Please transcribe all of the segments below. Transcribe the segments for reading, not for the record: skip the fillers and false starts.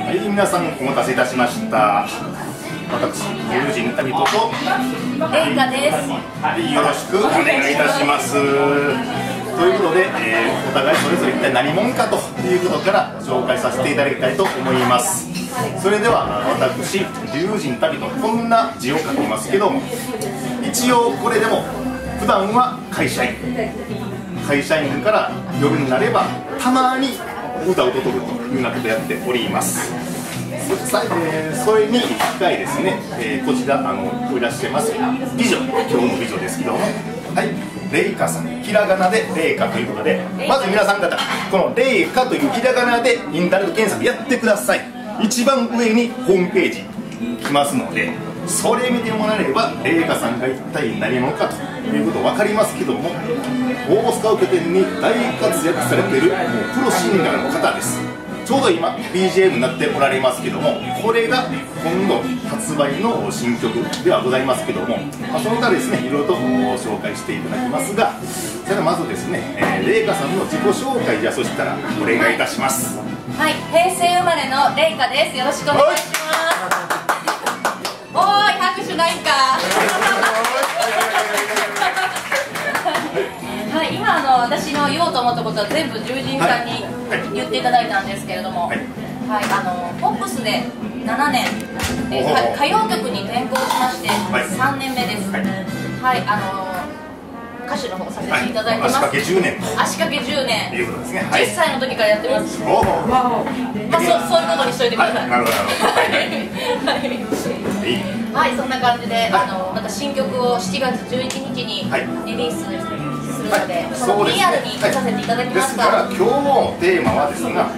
はい、皆さんお待たせいたしました。私、友人旅人とレイカです。 よろしくお願いいたします。ということで、お互いそれぞれ一体何者かということから紹介させていただきたいと思います。それでは私、友人旅人、こんな字を書きますけども、一応これでも普段は会社員から夜になればたまに歌を届くというようなことをやっております。それに引き換えですね、こちらいらっしゃいます美女、今日の美女ですけども、はい、レイカさん、ひらがなでレイカということで、まず皆さん方このレイカというひらがなでインターネット検索やってください。一番上にホームページ来ますので、それ見てもらえればレイカさんが一体何者かということ分かりますけども、大阪を拠点に大活躍されているもうプロシンガーの方です。ちょうど今 BGM になっておられますけども、これが今度発売の新曲ではございますけども、その他ですね、いろいろと紹介していただきますが、それではまずですね、レイカさんの自己紹介、じゃあそしたらお願いいたします。 はい、平成生まれのレイカです。よろしくお願いします。おーい、拍手ないんか。はい、今私の言おうと思ったことは全部友人さんに言っていただいたんですけれども、はい、ポップスで7年で歌謡曲に転向しまして3年目です。はい、歌手の方させていただいてます。 足掛け10年。 足掛け10年。 いうことですね。 10歳の時からやってます。そういうことにしといてください。 なるほど。 はい、そんな感じでまた新曲を7月11日にリリースするので、その PR に出させていただきました。 ですから今日のテーマはですが、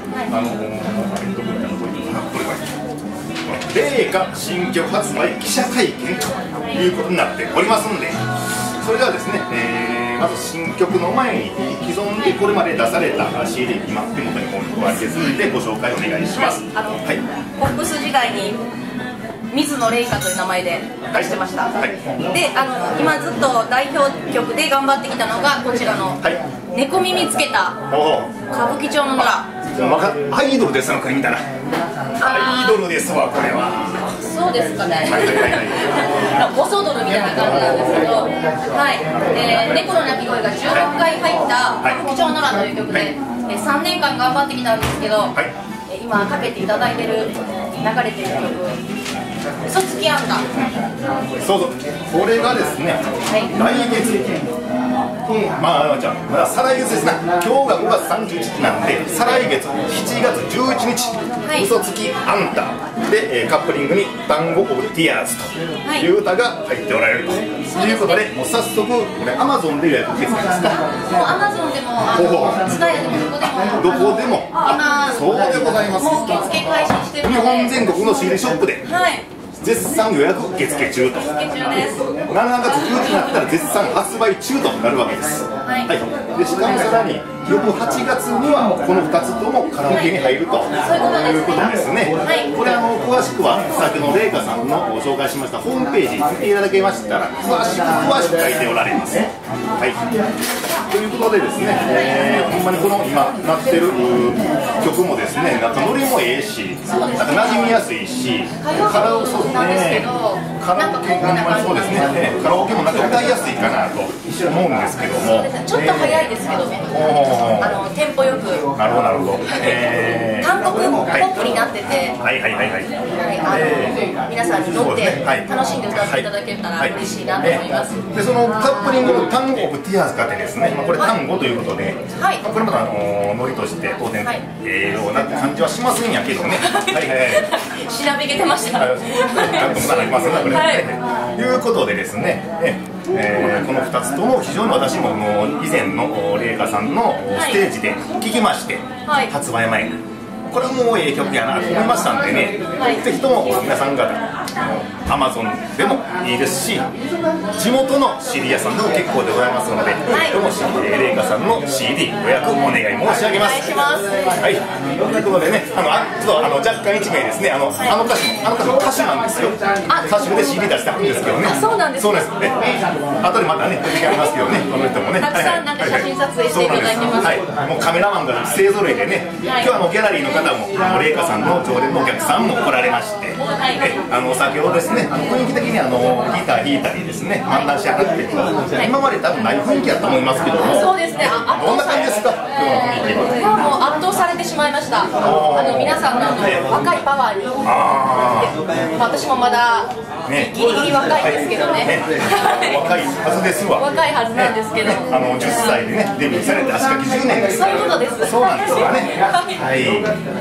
レイカ新曲発売記者会見ということになっておりますんで、それではですね、まず新曲の前に既存でこれまで出された CD、 今手元におありですのでご紹介お願いします。 ポップス時代に水野レイカという名前で出してました。で、今ずっと代表曲で頑張ってきたのがこちらの猫耳つけた歌舞伎町の野良。 アイドルですわ、これ見たら。アイドルですわ、これは。 そうですかね。ボソドルみたいな感じなんですけど、猫の鳴き声が16回入った歌舞伎町の野良という曲で3年間頑張ってきたんですけど、今かけていただいてる流れてる曲、嘘つきあんた。 そう、これがですね、来月、まだ再来月ですね。今日が5月31日なんで、再来月7月11日、嘘つきあんたでカップリングに単語オブティアーズという歌が入っておられるということで、もう早速これ Amazon で予約受け付けですか。 もう Amazon でもTSUTAYAでもどこでも今そうでございます。 もう受付開始してるので、 日本全国の CD ショップで絶賛予約受付中と。7月11日になったら絶賛発売中となるわけです。でしかもさらに翌8月にはこの2つともカラオケに入るということですね。これ詳しくは先ほどのレイカさんのご紹介しましたホームページ見ていただけましたら詳しく書いておられます。ということでですね、ほんまにこの今なってる曲もですね、なんかノリもええし、なんか馴染みやすいし、カラオケもそうですね、カラオケもなんか歌いやすいかなと思うんですけども、 ちょっと早いですけどね、テンポよく、 なるほど、 韓国ポップになってて、皆さんに乗って楽しんで歌っていただけたら嬉しいなと思います。 で、そのカップリングの単語オブティアーズかってですね、これ単語ということで、これまたノリとして当然ようなって感じはしますんやけどね。 調べげてました。 なんともなりますね、これ。ということでですね、この2つとも非常に私も以前のレイカさんのステージで聴きまして、発売前にこれはもうええ曲やなと思いましたんでね、ぜひとも皆さん方Amazon でもいいですし、地元の CD 屋さんでも結構でございますので、ぜひともレイカさんの CD 予約お願い申し上げます。ということでね、ちょっと若干一名ですね、あの歌手も歌手なんですよ。歌手で CD 出してあるんですけどね。 そうなんですね。 後でまたね出てきますけどね、この人もね。 たくさんなんか写真撮影していただいてます。 もうカメラマンが勢ぞろいでね、今日はギャラリーの方方も麗華さんの常連のお客さんも来られまして、先ほどですね雰囲気的にギター弾いたりですね漫談し上がって、今まで多分ない雰囲気だと思いますけども、 そうですね、 どんな感じですか今日の雰囲気は。 もう圧倒されてしまいました。皆さんの若いパワーに、私もまだギリギリ若いんですけどね、 若いはずですわ。 若いはずなんですけど、 10歳でねデビューされて足掛け10年です。 そういうことです。 そうなんですよね。はい。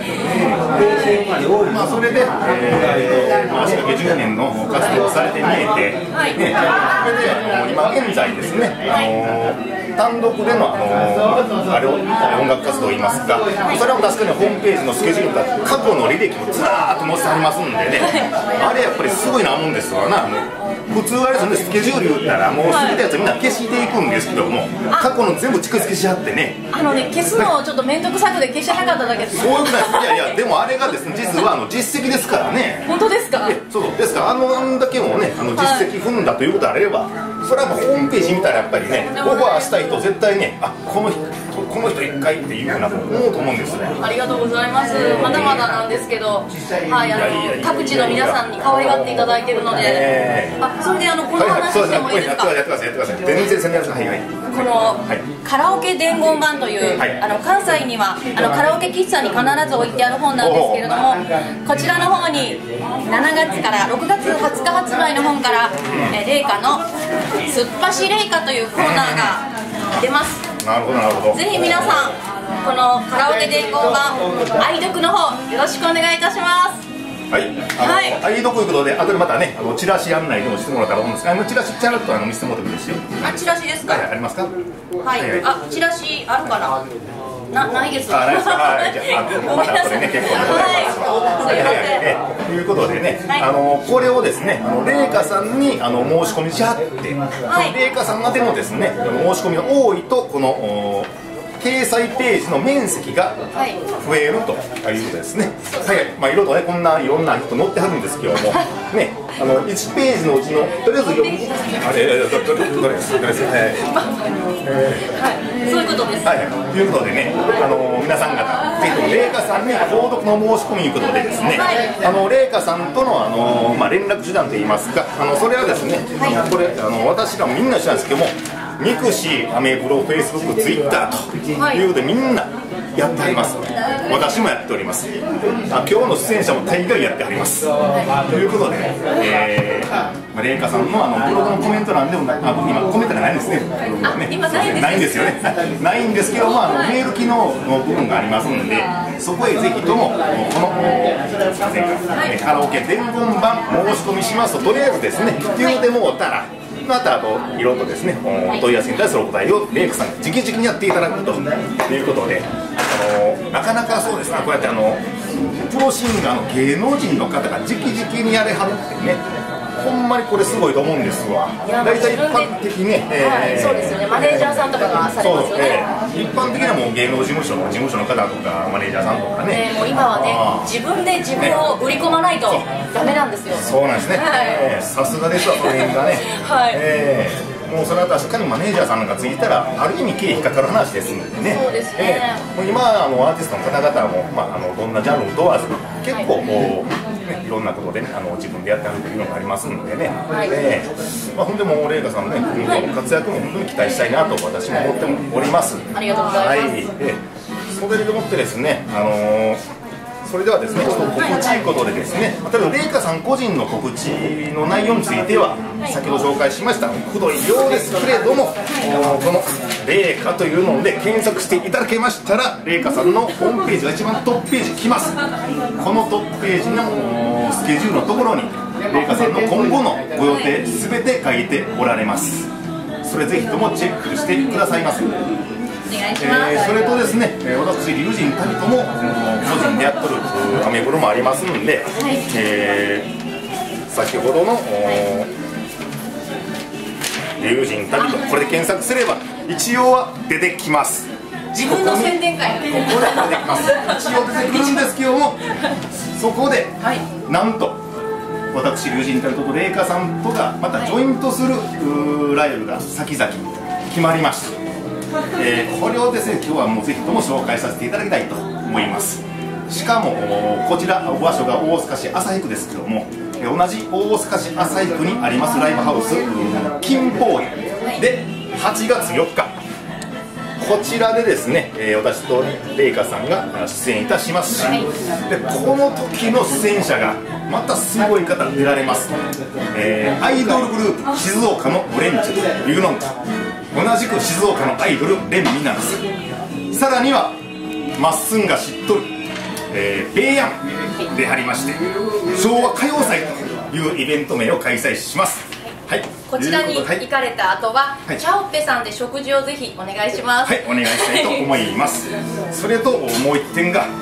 それで足掛け10年の活動をされてみえて、それで今現在ですね単独での音楽活動といいますか、それは確かにホームページのスケジュールが過去の履歴をずらーっと載せてありますんでね、あれやっぱりすごいなもんですわな。普通あれですね、スケジュール言ったらもう過ぎたやつみんな消していくんですけども、過去の全部蓄積しはってね、 消すのをちょっと面倒くさくて消してなかっただけです。 そういうことです。いやいや、でもあれがですね、実は実績ですからね。 本当ですか。 そうですから、あんだけもね実績踏んだということであれば、それはもうホームページ見たらやっぱりね、オファーしたい人絶対ね、この人一回っていうような思うと思うんですね。 ありがとうございます。まだまだなんですけど、各地の皆さんに可愛がっていただいているので、それでこの話してもいいですか。 やってください。全然宣伝さん。 このカラオケ伝言版という関西にはカラオケ喫茶に必ず置いてある本なんですけれども、こちらの方に7月から6月20日発売の本から麗華のすっぱし麗華というコーナーが出ます。 なるほどなるほど。 ぜひ皆さんこのカラオケ伝言版愛読の方よろしくお願いいたします。 はい、愛読ということで、後でまたね、チラシ案内でもしてもらったらと思うんですが、チラシちゃらっと見せてもらってもいいですよ。 チラシですか。 ありますか。 はい、チラシあるかな。ないです。 ないですか。はい、じゃあまたこれね結構でございます。ということでね、これをですね、麗華さんに申し込みしはって、麗華さんがでもですね、申し込みが多いとこの掲載ページの面積が増えるということですね。はい、いろいろとね、こんないろんな人載ってはるんですけどもね、1ページのうちのとりあえずどれですそういうことです。 はい、ということでね、皆さん方ぜひとも麗華さんに購読の申し込みということでですね、麗華さんとの連絡手段といいますか、それはですね、これ私らもみんな一緒なんですけども、ミクシー、アメブロ、フェイスブック、ツイッターということでみんなやってはります。私もやっております。今日の出演者も大概やってはります。ということで、麗華さんのブログのコメント欄でも今コメントがないんですね。 今ないんですよね。ないんですけどもメール機能の部分がありますので、そこへぜひともこのカラオケ伝言版申し込みしますと、とりあえずですね言うてもうたら。またいろいろとですねお問い合わせに対するお答えを麗華さんが直々にやっていただくということで、なかなかそうですね、こうやってプロシンガーの芸能人の方が直々にやれはるってね、ほんまにこれすごいと思うんですわ。大体一般的にね、 そうですよね、マネージャーさんとかがされますよね。 一般的なもう芸能事務所の方とかマネージャーさんとかね、 もう今はね自分で自分を売り込まないとダメなんですよ。 そうなんですね。さすがですわ、その辺がね。もうそれは確かにマネージャーさんがついたらある意味経費かかる話ですのでね。 そうですね。 今アーティストの方々もどんなジャンルを問わず結構いろんなことでね自分でやってはるというのがありますのでね。本当にもう麗華さんのね今後の活躍も本当に期待したいなと私も思っております。 ありがとうございます。 それでもってですねそれではですね、ちょっと告知ということでですね、例えば麗華さん個人の告知の内容については、先ほど紹介しましたくどいようですけれども、この麗華というので検索していただけましたら、麗華さんのホームページが一番トップページ来ます。このトップページのスケジュールのところに麗華さんの今後のご予定すべて書いておられます。それぜひともチェックしてくださいませ。それとですね、私龍神旅とも個人でやっとるアメブロもありますので、先ほどの龍神旅とこれで検索すれば一応は出てきます。 自分の宣伝会ここで出てきます。一応出てくるんですけども、そこでなんと私龍神旅と麗華さんとがまたジョイントするライブが先々決まりました。これをですね今日はもうぜひとも紹介させていただきたいと思います。 しかもこちら場所が大阪市旭区ですけども、同じ大阪市旭区にありますライブハウス金峰で8月4日こちらでですね、私とレイカさんが出演いたしますし、でこの時の出演者がまたすごい方出られます、アイドルグループ静岡のオレンジというのと同じく静岡のアイドルレンミナンス、さらにはまっすんが知っとる、ベイヤンでありまして昭和歌謡祭というイベント名を開催します。はい、 こちらに行かれた後は、 はい、 チャオッペさんで食事をぜひお願いします。 はい、お願いしたいと思いますそれともう一点が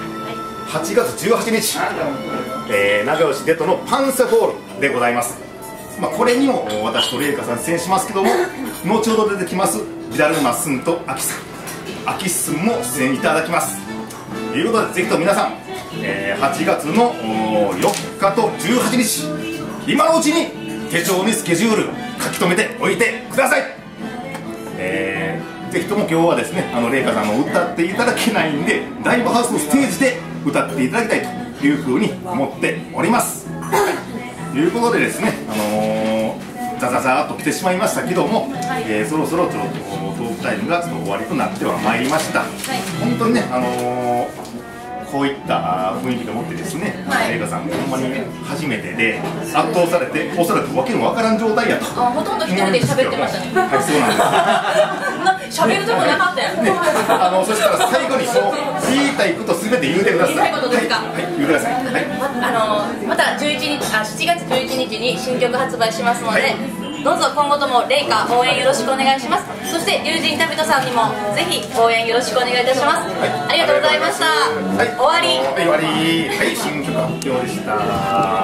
8月18日、長吉デトのパンサフォールでございます。これにも私とレイカさん出演しますけども後ほど出てきますビダルマスンとアキさん、アキッスンも出演いただきますということで、ぜひと皆さん、8月の4日と18日今のうちに手帳にスケジュール書き留めておいてください。ぜひとも今日はですねレイカさんの歌っていただけないんでライブハウスのステージで歌っていただきたいというふうに思っております、ということでですねザザザーっと来てしまいましたけども、そろそろちょっとトークタイムがちょっと終わりとなってはまいりました、本当にねこういった雰囲気でもってですね、レイカさんもほんまに初めてで圧倒されて、おそらくわけのわからん状態やと。 ほとんど一人で喋ってましたね。 はい、そうなんです。 喋るとこなかったよね。 そしたら最後に言いたいことすべて言うてください。 言いたいことですか。 はい、言ってください。 また7月11日に新曲発売しますので、どうぞ今後ともレイカ応援よろしくお願いします。そして龍神旅人さんにもぜひ応援よろしくお願いいたします。ありがとうございました。終わり。 はい、新曲発表でした。